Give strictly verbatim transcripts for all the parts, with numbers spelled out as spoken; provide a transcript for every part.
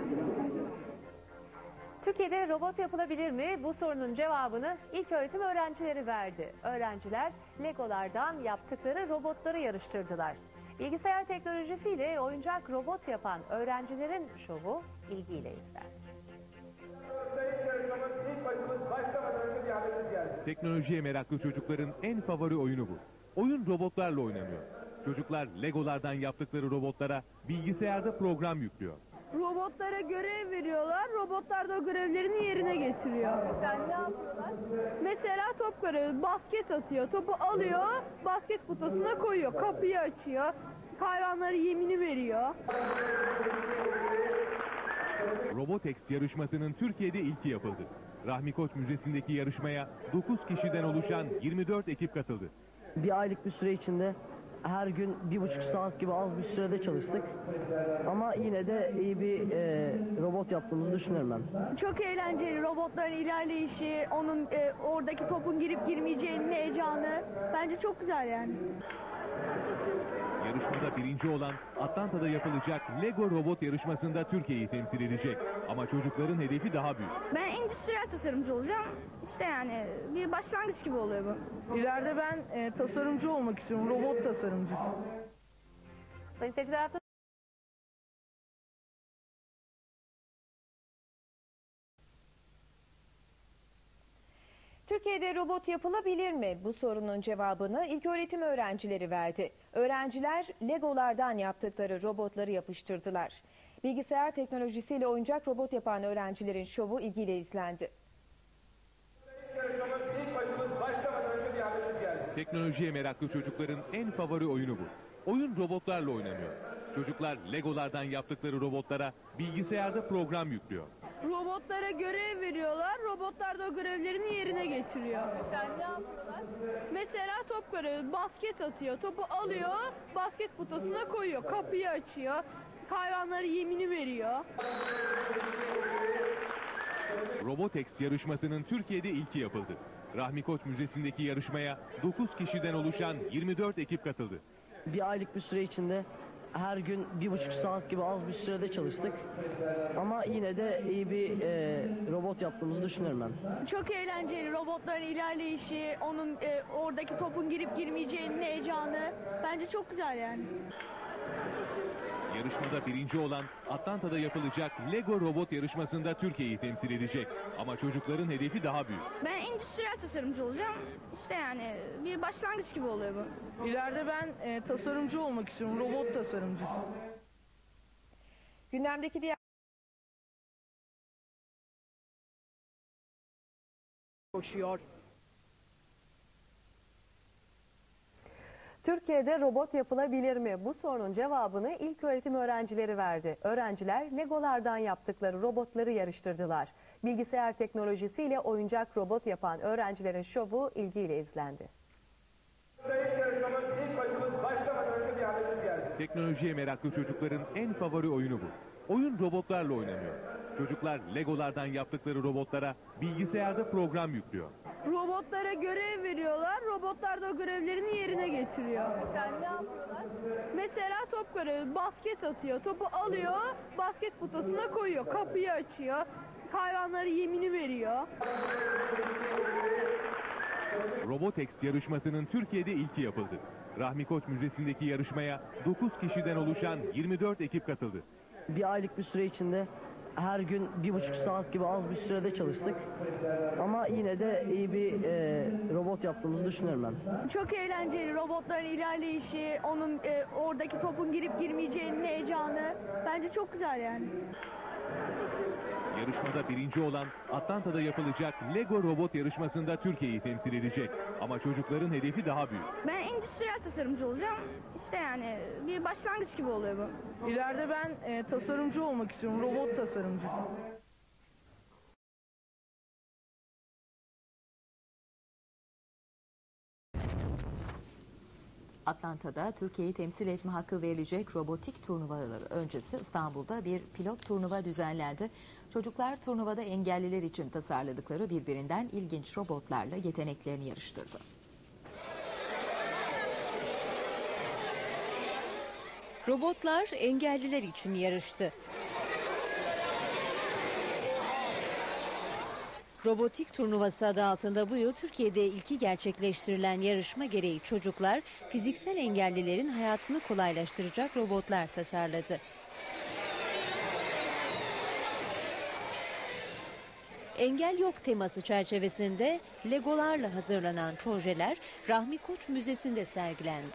Türkiye'de robot yapılabilir mi? Bu sorunun cevabını ilköğretim öğrencileri verdi. Öğrenciler Legolardan yaptıkları robotları yarıştırdılar. Bilgisayar teknolojisiyle oyuncak robot yapan öğrencilerin şovu ilgiyle izlendi. Teknolojiye meraklı çocukların en favori oyunu bu. Oyun robotlarla oynanıyor. Çocuklar Legolardan yaptıkları robotlara bilgisayarda program yüklüyor. Robotlara görev veriyorlar, robotlar da o görevlerini yerine getiriyor. Sen ne yapıyorlar? Mesela top görevi, basket atıyor, topu alıyor, basket kutusuna koyuyor, kapıyı açıyor, hayvanlara yemini veriyor. Robotex yarışmasının Türkiye'de ilki yapıldı. Rahmi Koç Müzesi'ndeki yarışmaya dokuz kişiden oluşan yirmi dört ekip katıldı. Bir aylık bir süre içinde her gün bir buçuk saat gibi az bir sürede çalıştık. Ama yine de iyi bir e, robot yaptığımızı düşünüyorum ben. Çok eğlenceli, robotların ilerleyişi, onun e, oradaki topun girip girmeyeceğinin heyecanı. Bence çok güzel yani. Yarışmada birinci olan Atlanta'da yapılacak Lego robot yarışmasında Türkiye'yi temsil edecek. Ama çocukların hedefi daha büyük. Ben endüstriyel tasarımcı olacağım. İşte yani bir başlangıç gibi oluyor bu. İleride ben e, tasarımcı olmak istiyorum, robot tasarımcısı. Sayın seyirciler, hafta Türkiye'de robot yapılabilir mi? Bu sorunun cevabını ilköğretim öğrencileri verdi. Öğrenciler Legolardan yaptıkları robotları yapıştırdılar. Bilgisayar teknolojisiyle oyuncak robot yapan öğrencilerin şovu ilgiyle izlendi. Teknolojiye meraklı çocukların en favori oyunu bu. Oyun robotlarla oynanıyor. Çocuklar Legolardan yaptıkları robotlara bilgisayarda program yüklüyor. Robotlara görev veriyorlar, robotlar da o görevlerini yerine getiriyor. Sen ne yapıyorlar? Mesela top görevi, basket atıyor, topu alıyor, basket kutusuna koyuyor, kapıyı açıyor, hayvanlara yemini veriyor. Robotex yarışmasının Türkiye'de ilki yapıldı. Rahmi Koç Müzesi'ndeki yarışmaya dokuz kişiden oluşan yirmi dört ekip katıldı. Bir aylık bir süre içinde her gün bir buçuk saat gibi az bir sürede çalıştık. Ama yine de iyi bir e, robot yaptığımızı düşünüyorum ben. Çok eğlenceli, robotların ilerleyişi, onun e, oradaki topun girip girmeyeceğinin heyecanı. Bence çok güzel yani. Yarışmada birinci olan Atlanta'da yapılacak Lego robot yarışmasında Türkiye'yi temsil edecek. Ama çocukların hedefi daha büyük. Ben endüstriyel tasarımcı olacağım. İşte yani bir başlangıç gibi oluyor bu. İleride ben e, tasarımcı olmak istiyorum, robot tasarımcısı. Gündemdeki diğer Koşuyor. Türkiye'de robot yapılabilir mi? Bu sorunun cevabını ilköğretim öğrencileri verdi. Öğrenciler Legolardan yaptıkları robotları yarıştırdılar. Bilgisayar teknolojisiyle oyuncak robot yapan öğrencilerin şovu ilgiyle izlendi. Teknolojiye meraklı çocukların en favori oyunu bu. Oyun robotlarla oynanıyor. Çocuklar Legolardan yaptıkları robotlara bilgisayarda program yüklüyor. Robotlara görev veriyorlar, robotlar da o görevlerini yerine getiriyor. Sen ne yapıyorlar? Mesela top görevi, basket atıyor, topu alıyor, basket kutusuna koyuyor, kapıyı açıyor, hayvanlara yemini veriyor. Robotex yarışmasının Türkiye'de ilki yapıldı. Rahmi Koç Müzesi'ndeki yarışmaya dokuz kişiden oluşan yirmi dört ekip katıldı. Bir aylık bir süre içinde her gün bir buçuk saat gibi az bir sürede çalıştık. Ama yine de iyi bir e, robot yaptığımızı düşünüyorum ben. Çok eğlenceli, robotların ilerleyişi, onun e, oradaki topun girip girmeyeceğinin heyecanı. Bence çok güzel yani. Yarışmada birinci olan Atlanta'da yapılacak Lego robot yarışmasında Türkiye'yi temsil edecek. Ama çocukların hedefi daha büyük. Ben endüstriyel tasarımcı olacağım. İşte yani bir başlangıç gibi oluyor bu. İleride ben e, tasarımcı olmak istiyorum, robot tasarımcısı. Atlanta'da Türkiye'yi temsil etme hakkı verilecek robotik turnuvaları öncesi İstanbul'da bir pilot turnuva düzenlendi. Çocuklar turnuvada engelliler için tasarladıkları birbirinden ilginç robotlarla yeteneklerini yarıştırdı. Robotlar engelliler için yarıştı. Robotik turnuvası adı altında bu yıl Türkiye'de ilki gerçekleştirilen yarışma gereği çocuklar fiziksel engellilerin hayatını kolaylaştıracak robotlar tasarladı. Engel yok teması çerçevesinde Legolarla hazırlanan projeler Rahmi Koç Müzesi'nde sergilendi.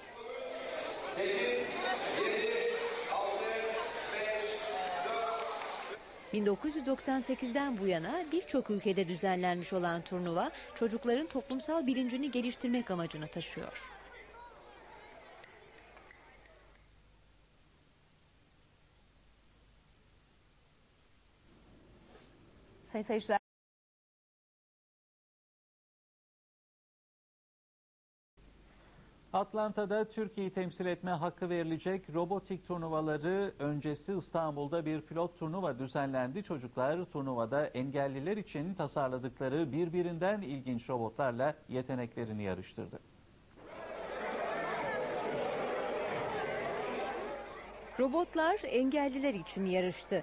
bin dokuz yüz doksan sekizden bu yana birçok ülkede düzenlenmiş olan turnuva çocukların toplumsal bilincini geliştirmek amacını taşıyor. Sayın seyirciler. Atlanta'da Türkiye'yi temsil etme hakkı verilecek robotik turnuvaları öncesi İstanbul'da bir pilot turnuva düzenlendi. Çocuklar turnuvada engelliler için tasarladıkları birbirinden ilginç robotlarla yeteneklerini yarıştırdı. Robotlar engelliler için yarıştı.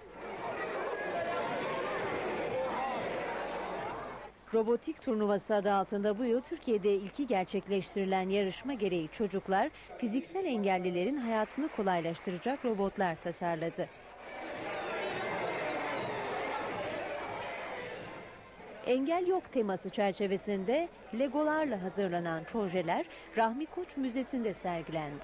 Robotik turnuvası adı altında bu yıl Türkiye'de ilki gerçekleştirilen yarışma gereği çocuklar fiziksel engellilerin hayatını kolaylaştıracak robotlar tasarladı. Engel yok teması çerçevesinde Legolarla hazırlanan projeler Rahmi Koç Müzesi'nde sergilendi.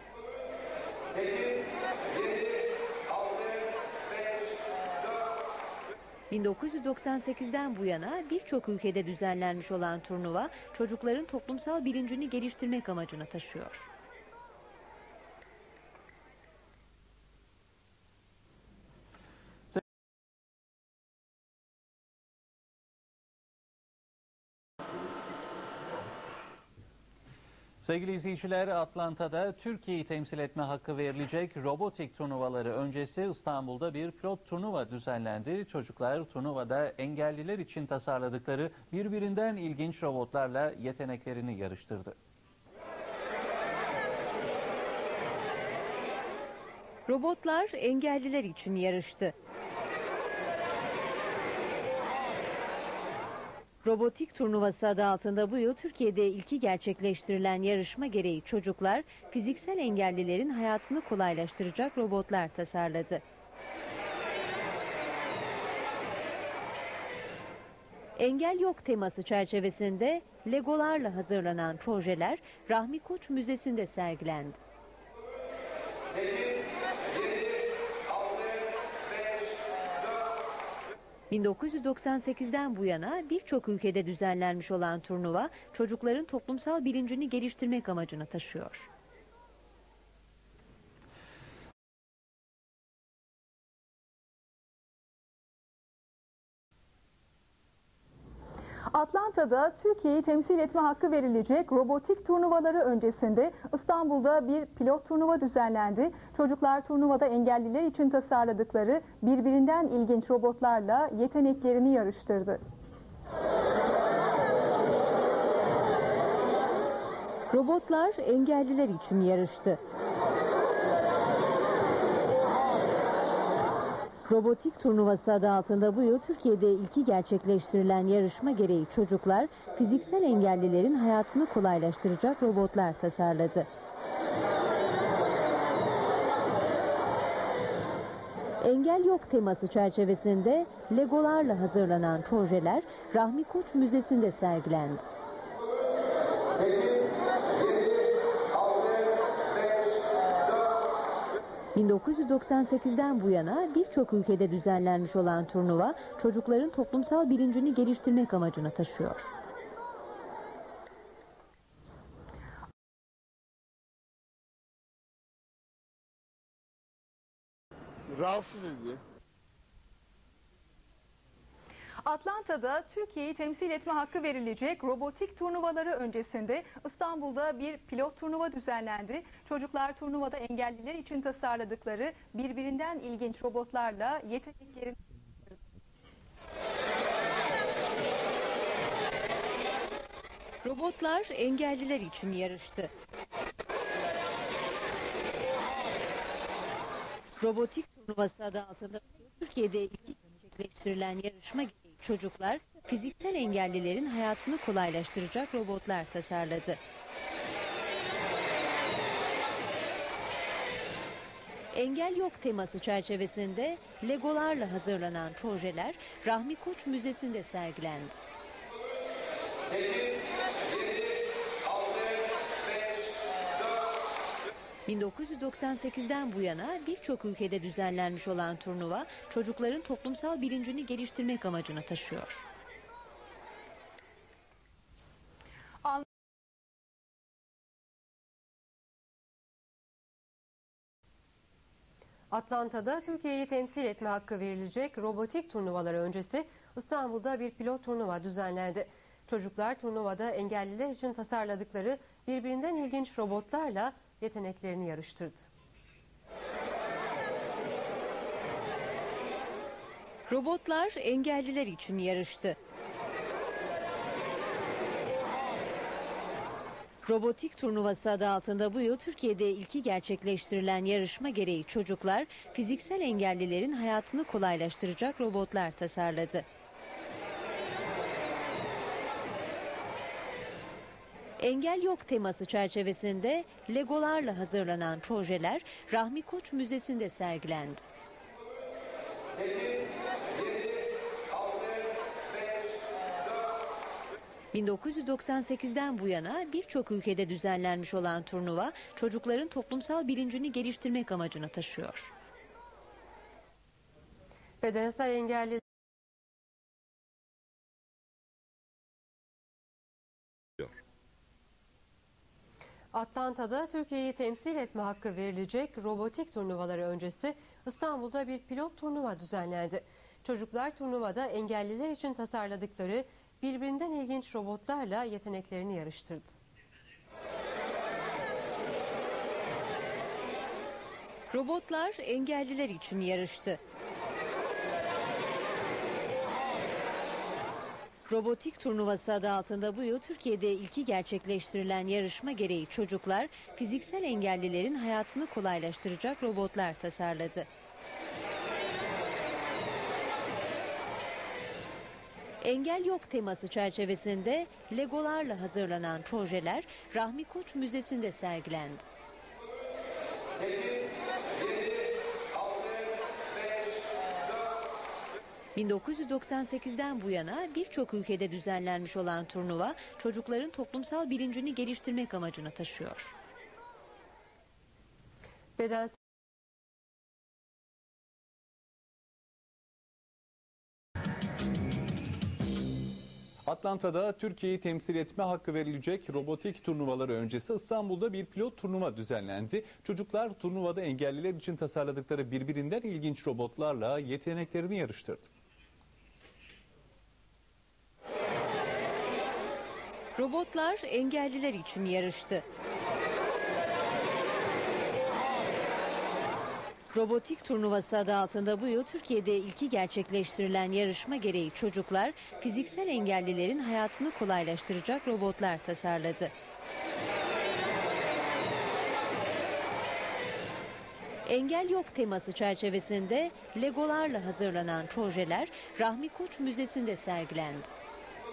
bin dokuz yüz doksan sekizden bu yana birçok ülkede düzenlenmiş olan turnuva çocukların toplumsal bilincini geliştirmek amacını taşıyor. Sevgili izleyiciler, Atlanta'da Türkiye'yi temsil etme hakkı verilecek robotik turnuvaları öncesi İstanbul'da bir pilot turnuva düzenlendi. Çocuklar turnuvada engelliler için tasarladıkları birbirinden ilginç robotlarla yeteneklerini yarıştırdı. Robotlar engelliler için yarıştı. Robotik turnuvası adı altında bu yıl Türkiye'de ilki gerçekleştirilen yarışma gereği çocuklar fiziksel engellilerin hayatını kolaylaştıracak robotlar tasarladı. Engel yok teması çerçevesinde Legolarla hazırlanan projeler Rahmi Koç Müzesi'nde sergilendi. bin dokuz yüz doksan sekizden bu yana birçok ülkede düzenlenmiş olan turnuva çocukların toplumsal bilincini geliştirmek amacını taşıyor. Atlanta'da Türkiye'yi temsil etme hakkı verilecek robotik turnuvaları öncesinde İstanbul'da bir pilot turnuva düzenlendi. Çocuklar turnuvada engelliler için tasarladıkları birbirinden ilginç robotlarla yeteneklerini yarıştırdı. Robotlar engelliler için yarıştı. Robotik turnuvası adı altında bu yıl Türkiye'de ilki gerçekleştirilen yarışma gereği çocuklar fiziksel engellilerin hayatını kolaylaştıracak robotlar tasarladı. Engel yok teması çerçevesinde Legolarla hazırlanan projeler Rahmi Koç Müzesi'nde sergilendi. bin dokuz yüz doksan sekizden bu yana birçok ülkede düzenlenmiş olan turnuva çocukların toplumsal bilincini geliştirmek amacını taşıyor. Rahatsız ediyor. Atlanta'da Türkiye'yi temsil etme hakkı verilecek robotik turnuvaları öncesinde İstanbul'da bir pilot turnuva düzenlendi. Çocuklar turnuvada engelliler için tasarladıkları birbirinden ilginç robotlarla yeteneklerini... Robotlar engelliler için yarıştı. Robotik turnuvası adı altında Türkiye'de ilk gerçekleştirilen yarışma gereği çocuklar fiziksel engellilerin hayatını kolaylaştıracak robotlar tasarladı. Engel yok teması çerçevesinde Legolarla hazırlanan projeler Rahmi Koç Müzesi'nde sergilendi. bin dokuz yüz doksan sekizden bu yana birçok ülkede düzenlenmiş olan turnuva çocukların toplumsal bilincini geliştirmek amacını taşıyor. Atlanta'da Türkiye'yi temsil etme hakkı verilecek robotik turnuvaları öncesi İstanbul'da bir pilot turnuva düzenlendi. Çocuklar turnuvada engelliler için tasarladıkları birbirinden ilginç robotlarla yeteneklerini yarıştırdı. Robotlar engelliler için yarıştı. Robotik turnuvası adı altında bu yıl Türkiye'de ilki gerçekleştirilen yarışma gereği çocuklar fiziksel engellilerin hayatını kolaylaştıracak robotlar tasarladı. Engel yok teması çerçevesinde Legolarla hazırlanan projeler Rahmi Koç Müzesi'nde sergilendi. bin dokuz yüz doksan sekizden bu yana birçok ülkede düzenlenmiş olan turnuva çocukların toplumsal bilincini geliştirmek amacını taşıyor. Bedensel engelli Atlanta'da Türkiye'yi temsil etme hakkı verilecek robotik turnuvaları öncesi İstanbul'da bir pilot turnuva düzenlendi. Çocuklar turnuvada engelliler için tasarladıkları birbirinden ilginç robotlarla yeteneklerini yarıştırdı. Robotlar engelliler için yarıştı. Robotik turnuvası adı altında bu yıl Türkiye'de ilki gerçekleştirilen yarışma gereği çocuklar fiziksel engellilerin hayatını kolaylaştıracak robotlar tasarladı. Engel yok teması çerçevesinde Legolarla hazırlanan projeler Rahmi Koç Müzesi'nde sergilendi. bin dokuz yüz doksan sekizden bu yana birçok ülkede düzenlenmiş olan turnuva çocukların toplumsal bilincini geliştirmek amacını taşıyor. Bedensel Atlanta'da Türkiye'yi temsil etme hakkı verilecek robotik turnuvaları öncesi İstanbul'da bir pilot turnuva düzenlendi. Çocuklar turnuvada engelliler için tasarladıkları birbirinden ilginç robotlarla yeteneklerini yarıştırdı. Robotlar engelliler için yarıştı. Robotik turnuvası adı altında bu yıl Türkiye'de ilki gerçekleştirilen yarışma gereği çocuklar fiziksel engellilerin hayatını kolaylaştıracak robotlar tasarladı. Engel yok teması çerçevesinde Legolarla hazırlanan projeler Rahmi Koç Müzesi'nde sergilendi.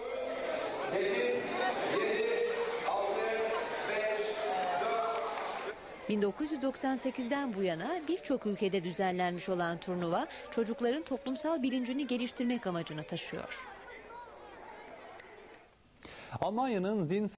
bin dokuz yüz doksan sekizden bu yana birçok ülkede düzenlenmiş olan turnuva çocukların toplumsal bilincini geliştirmek amacını taşıyor. Almanya'nın Zin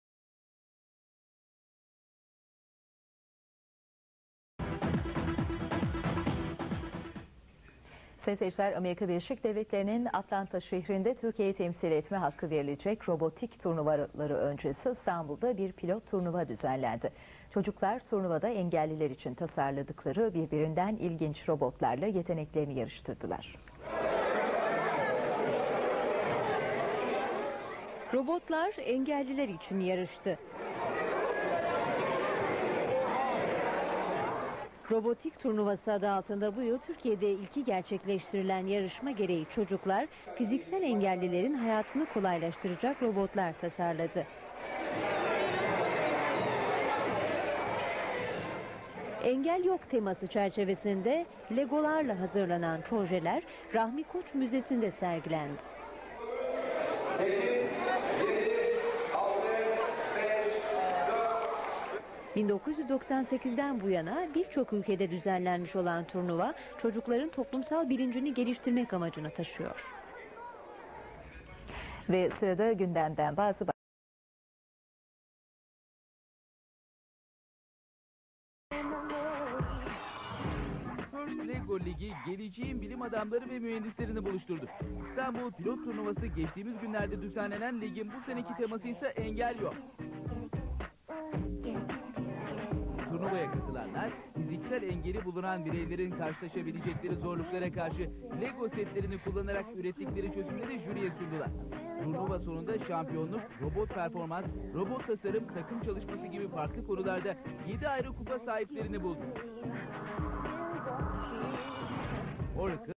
Sayın seyirciler, Amerika Birleşik Devletleri'nin Atlanta şehrinde Türkiye'yi temsil etme hakkı verilecek robotik turnuvaları öncesi İstanbul'da bir pilot turnuva düzenlendi. Çocuklar turnuvada engelliler için tasarladıkları birbirinden ilginç robotlarla yeteneklerini yarıştırdılar. Robotlar engelliler için yarıştı. Robotik turnuvası adı altında bu yıl Türkiye'de ilki gerçekleştirilen yarışma gereği çocuklar fiziksel engellilerin hayatını kolaylaştıracak robotlar tasarladı. Engel yok teması çerçevesinde Legolarla hazırlanan projeler Rahmi Koç Müzesi'nde sergilendi. bin dokuz yüz doksan sekizden bu yana birçok ülkede düzenlenmiş olan turnuva çocukların toplumsal bilincini geliştirmek amacını taşıyor. Ve sırada gündemden bazı First Lego Ligi geleceğin bilim adamları ve mühendislerini buluşturdu. İstanbul Pilot Turnuvası geçtiğimiz günlerde düzenlenen ligin bu seneki teması ise engel yok. Turnuvaya katılanlar fiziksel engeli bulunan bireylerin karşılaşabilecekleri zorluklara karşı Lego setlerini kullanarak ürettikleri çözümleri jüriye sundular. Turnuva sonunda şampiyonluk, robot performans, robot tasarım, takım çalışması gibi farklı konularda yedi ayrı kupa sahiplerini buldu.